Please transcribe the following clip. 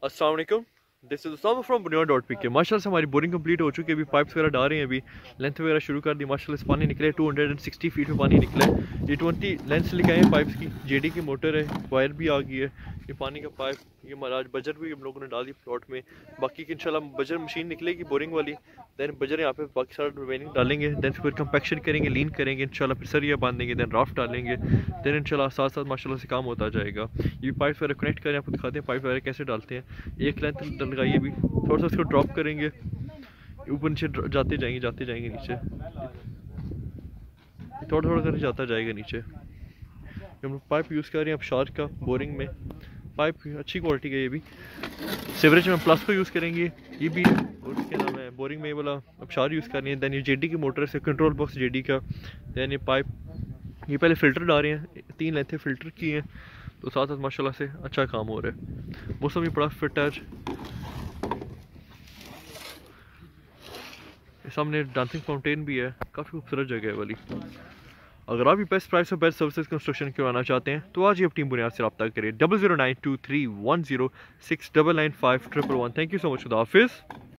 अस्सलाम वालेकुम, this is Usama from बुनियाद.pk। माशाल्लाह से हमारी बोरिंग कंप्लीट हो चुकी है। अभी पाइप्स वगैरह डाल रहे हैं, अभी लेंथ वगैरह शुरू कर दी। माशाल्लाह से पानी निकले 260 फीट में पानी निकला है। ये 20 लेंथ से लिखाए हैं पाइप्स की। जेडी की मोटर है, वायर भी आ गई है। ये पानी का पाइप, ये महाराज बजर भी हम लोगों ने डाल दी प्लॉट में। बाकी की इंशाल्लाह बजर मशीन निकलेगी बोरिंग वाली, दैन बजर यहाँ पे बाकी सारा रिमेनिंग डालेंगे। दैन फिर कंपैक्शन करेंगे, लीन करेंगे इंशाल्लाह, फिर सरिया बांधेंगे, दैन राफ्ट डालेंगे। दैन इंशाल्लाह साथ साथ माशाल्लाह से काम होता जाएगा। ये पाइप वगैरह कनेक्ट करें, आपको दिखाते हैं पाइप वगैरह कैसे डालते हैं। एक लेंथ लगाइए, अभी थोड़ा सा इसको ड्रॉप करेंगे, ऊपर नीचे जाते जाएंगे नीचे, थोड़ा थोड़ा करके जाता जाएगा नीचे। हम पाइप यूज़ कर रहे हैं अब शार्क का बोरिंग में। पाइप अच्छी क्वालिटी का, ये भी सीवरेज में प्लस को यूज़ करेंगे। ये भी और क्या नाम है, बोरिंग में ये वाला अब शार यूज़ करनी है। दैन ये जेडी की मोटर से कंट्रोल बॉक्स जेडी का। दैन ये पाइप, ये पहले फ़िल्टर डाल रहे हैं, 3 लेंथें फ़िल्टर की हैं, तो साथ साथ माशाल्लाह से अच्छा काम हो रहा है। मौसम भी बड़ा फिट है आज। सामने डांसिंग फाउंटेन भी है, काफ़ी खूबसूरत जगह है वाली। अगर आप भी बेस्ट प्राइस और बेस्ट सर्विसेज कंस्ट्रक्शन करवाना चाहते हैं तो आज ही अपनी बुनियाद से रब्ता करें 00923106995111। थैंक यू सो मच, खुदा हाफिज़।